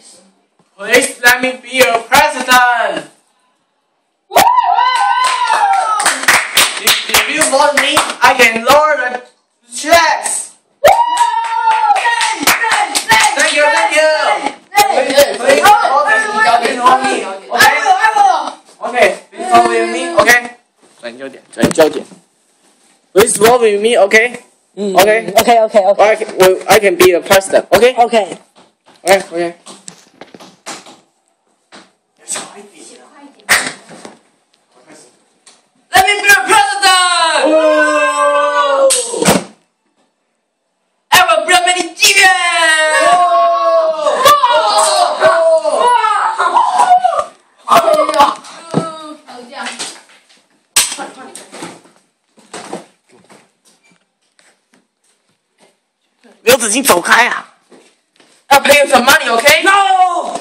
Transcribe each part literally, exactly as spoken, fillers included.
Please let me be your president. If, if you vote me, I can lower the checks. Thank you, thank you. Please, please vote me. Okay? Okay, please vote with me. Okay? 转焦点，转焦点。Please vote with me. Okay? Okay. Okay, okay, okay. I can, well, I can be the president. Okay? Okay. Okay, okay. Let me be the president! Oh! I will bring many children!刘子金，走开啊！ I'll pay you some money, okay? No!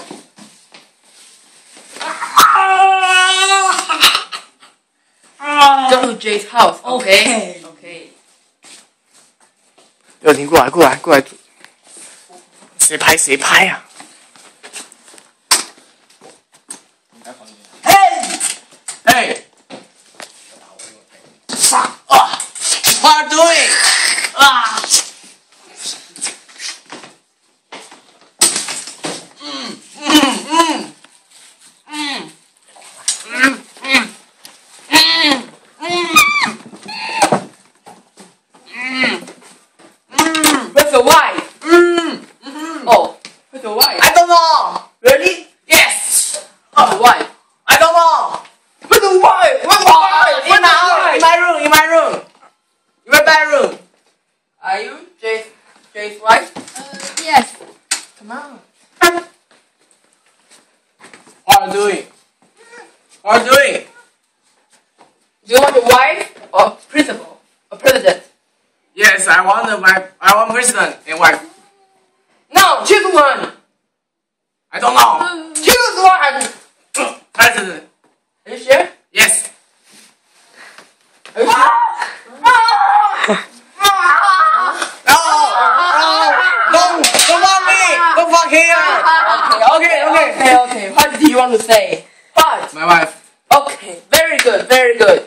Go to Jay's house, okay? Okay. 刘婷，过来，过来，过来！谁拍谁拍呀、啊？嘿，嘿！啊 ！What are you doing? 啊！ Where's your wife? Mm. Mm-hmm. Oh, where's your wife? I don't know. Really? Yes. Where's your wife? I don't know. Where's your wife? Where's your wife? In my house. In my room. In my room. In my bedroom. Are you Jay's Jay's wife? Uh, yes. Come on. What are you doing? What are you doing? Do you want your wife or principal or president? Yes, I want the wife. I want president and wife. No, choose one. I don't know. Choose one. President. Are you sure? Yes. Are you sure? No, no, don't, don't fuck me. Don't fuck here. Okay, okay, okay, okay. What do you want to say? What? My wife. Okay, very good, very good.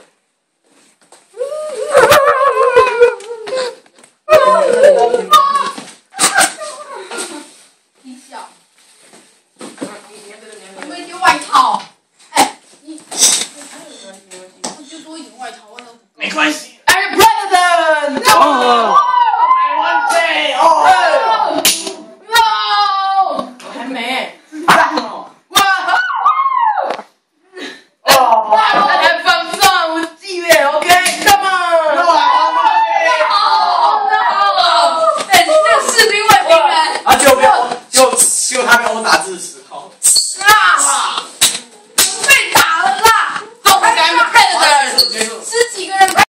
I'm president! No! I want Jay! Oh! No! 我还没。哇！ Oh! Have some fun with 纪月 okay? Come on! No, I want Jay! Oh no! 哎，你这个士兵外星人！ 啊，就被我，就就他被我打字的时候。 啊！被打了啦！总裁 president，十几个人被